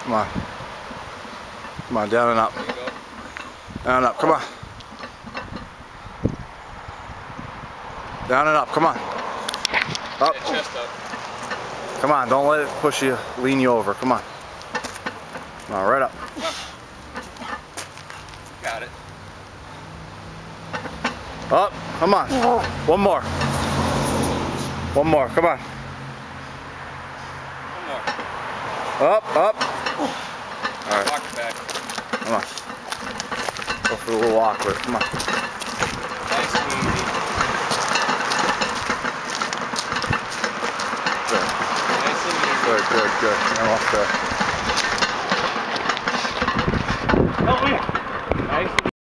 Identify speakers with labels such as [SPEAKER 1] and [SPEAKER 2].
[SPEAKER 1] Come on. Come on, down and up. Down and up, come on. Down and up, come on. Up.
[SPEAKER 2] Chest up.
[SPEAKER 1] Come on, don't let it push you, lean you over. Come on. Come on, right up.
[SPEAKER 2] Got it.
[SPEAKER 1] Up, come on. One more. One more, come on.
[SPEAKER 2] One more.
[SPEAKER 1] Up, up. All right.
[SPEAKER 2] Walk it back.
[SPEAKER 1] Come on. Go for a little awkward. Come on.
[SPEAKER 2] Nice and easy.
[SPEAKER 1] Good.
[SPEAKER 2] Nice and easy.
[SPEAKER 1] Good, good, good. Almost there.